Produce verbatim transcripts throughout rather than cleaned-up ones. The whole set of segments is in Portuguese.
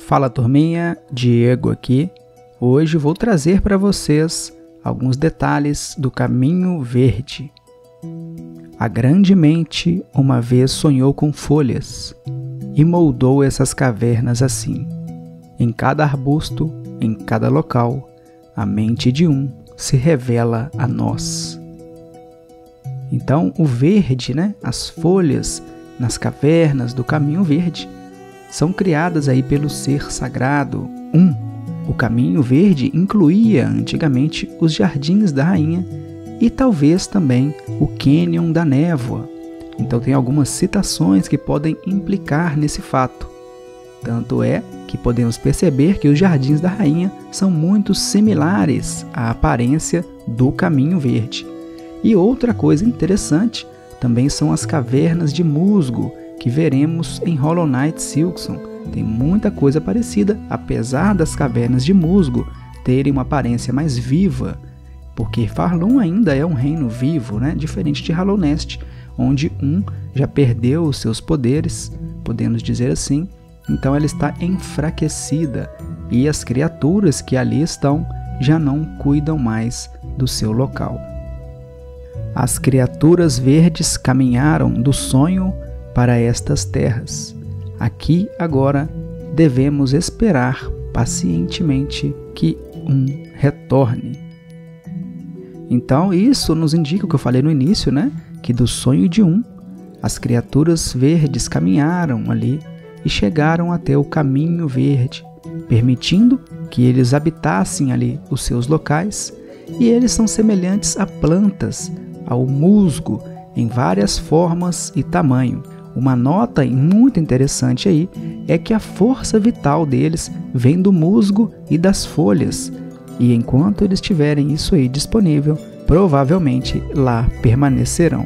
Fala turminha, Diego aqui. Hoje vou trazer para vocês alguns detalhes do Caminho Verde. A grande mente uma vez sonhou com folhas e moldou essas cavernas assim. Em cada arbusto, em cada local, a mente de um se revela a nós. Então, o verde, né, as folhas nas cavernas do Caminho Verde, são criadas aí pelo ser sagrado, Um. O Caminho Verde incluía antigamente os Jardins da Rainha e talvez também o Cânion da Névoa. Então tem algumas citações que podem implicar nesse fato. Tanto é que podemos perceber que os Jardins da Rainha são muito similares à aparência do Caminho Verde. E outra coisa interessante também são as cavernas de musgo que veremos em Hollow Knight Silksong. Tem muita coisa parecida, apesar das cavernas de musgo terem uma aparência mais viva, porque Farlun ainda é um reino vivo, né? Diferente de Hallownest, onde Um já perdeu os seus poderes, podemos dizer assim, então ela está enfraquecida e as criaturas que ali estão já não cuidam mais do seu local. As criaturas verdes caminharam do sonho para estas terras. Aqui, agora, devemos esperar pacientemente que Um retorne. Então, isso nos indica o que eu falei no início, né? Que do sonho de Um, as criaturas verdes caminharam ali e chegaram até o Caminho Verde, permitindo que eles habitassem ali os seus locais, e eles são semelhantes a plantas, ao musgo, em várias formas e tamanho. Uma nota muito interessante aí é que a força vital deles vem do musgo e das folhas, e enquanto eles tiverem isso aí disponível, provavelmente lá permanecerão.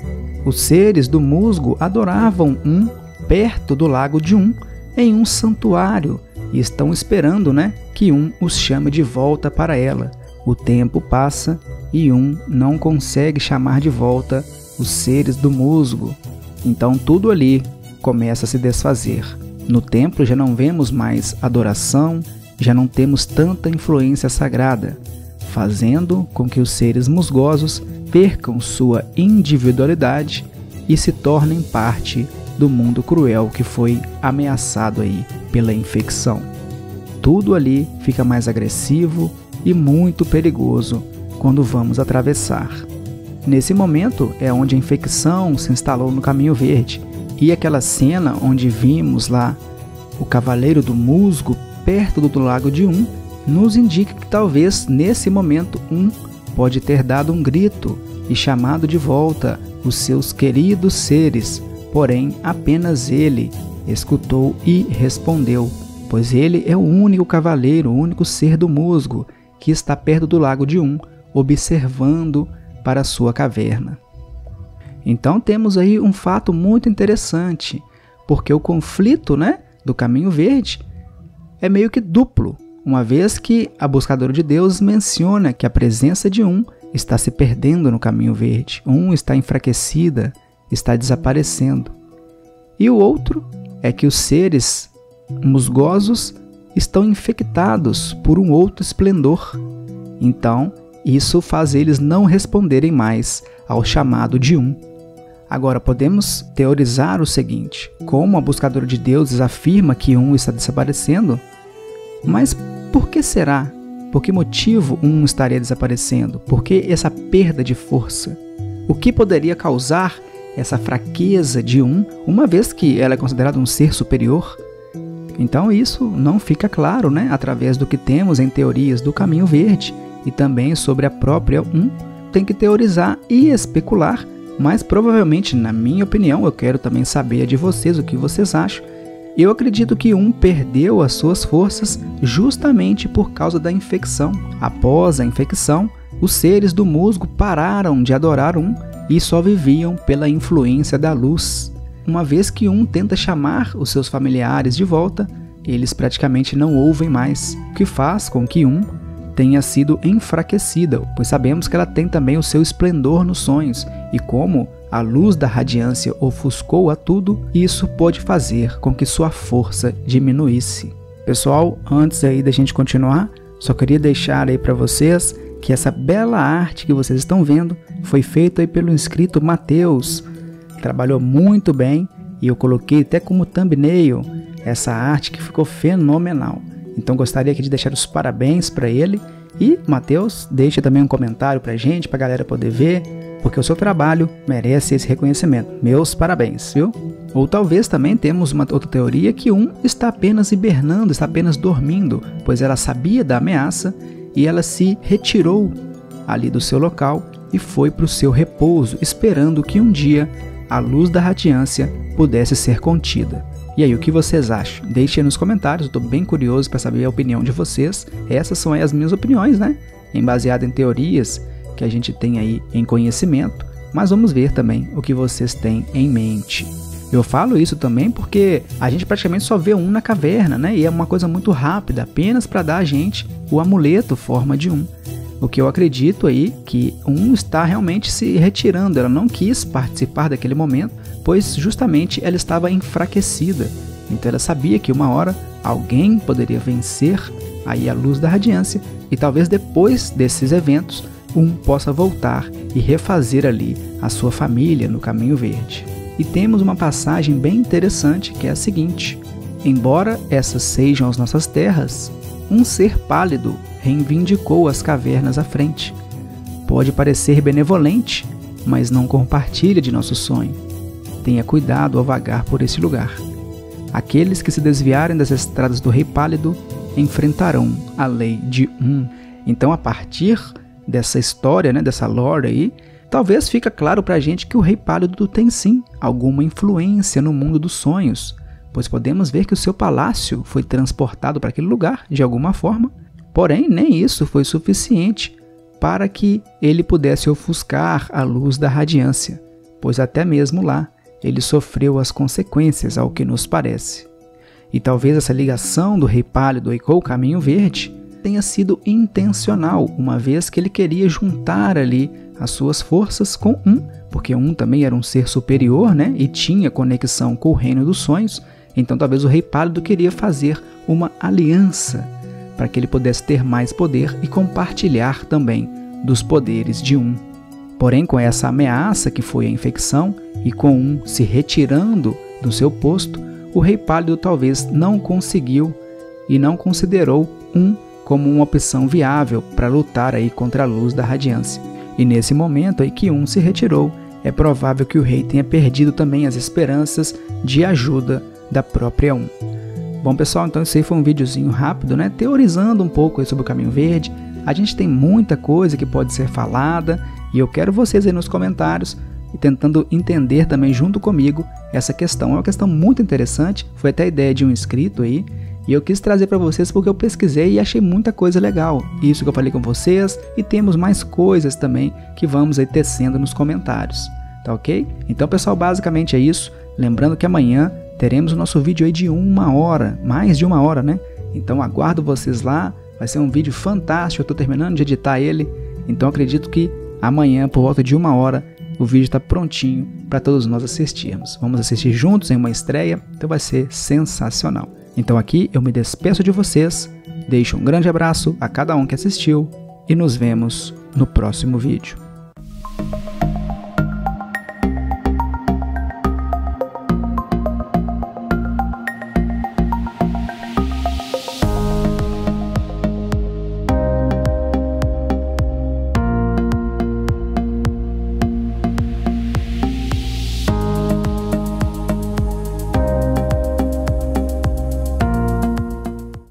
Os seres do musgo adoravam Um perto do lago de Um, em um santuário, e estão esperando, né, que Um os chame de volta para ela. O tempo passa e Um não consegue chamar de volta os seres do musgo. Então tudo ali começa a se desfazer. No templo já não vemos mais adoração, já não temos tanta influência sagrada, fazendo com que os seres musgosos percam sua individualidade e se tornem parte do mundo cruel que foi ameaçado aí pela infecção. Tudo ali fica mais agressivo e muito perigoso quando vamos atravessar. Nesse momento é onde a infecção se instalou no Caminho Verde, e aquela cena onde vimos lá o Cavaleiro do Musgo perto do lago de Um nos indica que talvez nesse momento Um pode ter dado um grito e chamado de volta os seus queridos seres, porém apenas ele escutou e respondeu, pois ele é o único cavaleiro, o único ser do musgo que está perto do lago de Um, observando para a sua caverna. Então temos aí um fato muito interessante, porque o conflito, né, do Caminho Verde é meio que duplo, uma vez que a Buscadora de Deuses menciona que a presença de Um está se perdendo no Caminho Verde, Um está enfraquecida, está desaparecendo. E o outro é que os seres musgosos estão infectados por um outro esplendor. Então, isso faz eles não responderem mais ao chamado de Um. Agora, podemos teorizar o seguinte: como a Buscadora de Deuses afirma que Um está desaparecendo, mas por que será? Por que motivo Um estaria desaparecendo? Por que essa perda de força? O que poderia causar essa fraqueza de Um, uma vez que ela é considerada um ser superior? Então isso não fica claro, né, através do que temos em teorias do Caminho Verde e também sobre a própria Um. Tem que teorizar e especular, mas provavelmente, na minha opinião, eu quero também saber de vocês o que vocês acham. Eu acredito que Um perdeu as suas forças justamente por causa da infecção. Após a infecção, os seres do musgo pararam de adorar Um e só viviam pela influência da luz. Uma vez que Um tenta chamar os seus familiares de volta, eles praticamente não ouvem mais, o que faz com que Um tenha sido enfraquecida, pois sabemos que ela tem também o seu esplendor nos sonhos, e como a luz da radiância ofuscou a tudo, isso pode fazer com que sua força diminuísse. Pessoal, antes aí da gente continuar, só queria deixar aí para vocês que essa bela arte que vocês estão vendo foi feita aí pelo inscrito Matheus. Trabalhou muito bem e eu coloquei até como thumbnail essa arte que ficou fenomenal. Então gostaria aqui de deixar os parabéns para ele. E, Matheus, deixa também um comentário pra gente, pra galera poder ver, porque o seu trabalho merece esse reconhecimento. Meus parabéns, viu? Ou talvez também temos uma outra teoria que um está apenas hibernando, está apenas dormindo, pois ela sabia da ameaça e ela se retirou ali do seu local e foi para o seu repouso, esperando que um dia a luz da radiância pudesse ser contida. E aí, o que vocês acham? Deixem nos comentários, eu estou bem curioso para saber a opinião de vocês. Essas são aí as minhas opiniões, né? Baseado em teorias que a gente tem aí em conhecimento, mas vamos ver também o que vocês têm em mente. Eu falo isso também porque a gente praticamente só vê um na caverna, né? E é uma coisa muito rápida, apenas para dar a gente o amuleto forma de um. O que eu acredito aí que um está realmente se retirando, ela não quis participar daquele momento, pois justamente ela estava enfraquecida. Então ela sabia que uma hora alguém poderia vencer aí a luz da radiância e talvez depois desses eventos um possa voltar e refazer ali a sua família no Caminho Verde. E temos uma passagem bem interessante que é a seguinte: embora essas sejam as nossas terras, um ser pálido reivindicou as cavernas à frente. Pode parecer benevolente, mas não compartilha de nosso sonho. Tenha cuidado ao vagar por esse lugar. Aqueles que se desviarem das estradas do Rei Pálido enfrentarão a lei de um. Então, a partir dessa história, né, dessa lore aí, talvez fica claro pra gente que o Rei Pálido tem sim alguma influência no mundo dos sonhos, pois podemos ver que o seu palácio foi transportado para aquele lugar de alguma forma. Porém, nem isso foi suficiente para que ele pudesse ofuscar a luz da radiância, pois até mesmo lá ele sofreu as consequências, ao que nos parece. E talvez essa ligação do Rei Pálido com o Caminho Verde tenha sido intencional, uma vez que ele queria juntar ali as suas forças com um, porque um também era um ser superior, né, e tinha conexão com o Reino dos Sonhos. Então talvez o Rei Pálido queria fazer uma aliança para que ele pudesse ter mais poder e compartilhar também dos poderes de um. Porém, com essa ameaça que foi a infecção e com um se retirando do seu posto, o Rei Pálido talvez não conseguiu e não considerou um como uma opção viável para lutar aí contra a luz da radiância. E nesse momento aí que um se retirou, é provável que o rei tenha perdido também as esperanças de ajuda da própria um. Bom, pessoal, então esse aí foi um videozinho rápido, né, teorizando um pouco sobre o Caminho Verde. A gente tem muita coisa que pode ser falada e eu quero vocês aí nos comentários e tentando entender também junto comigo essa questão. É uma questão muito interessante, foi até a ideia de um inscrito aí e eu quis trazer para vocês porque eu pesquisei e achei muita coisa legal. Isso que eu falei com vocês, e temos mais coisas também que vamos aí tecendo nos comentários, tá ok? Então, pessoal, basicamente é isso. Lembrando que amanhã teremos o nosso vídeo aí de uma hora, mais de uma hora, né? Então aguardo vocês lá, vai ser um vídeo fantástico, eu estou terminando de editar ele, então acredito que amanhã, por volta de uma hora, o vídeo está prontinho para todos nós assistirmos. Vamos assistir juntos em uma estreia, então vai ser sensacional. Então aqui eu me despeço de vocês, deixo um grande abraço a cada um que assistiu e nos vemos no próximo vídeo.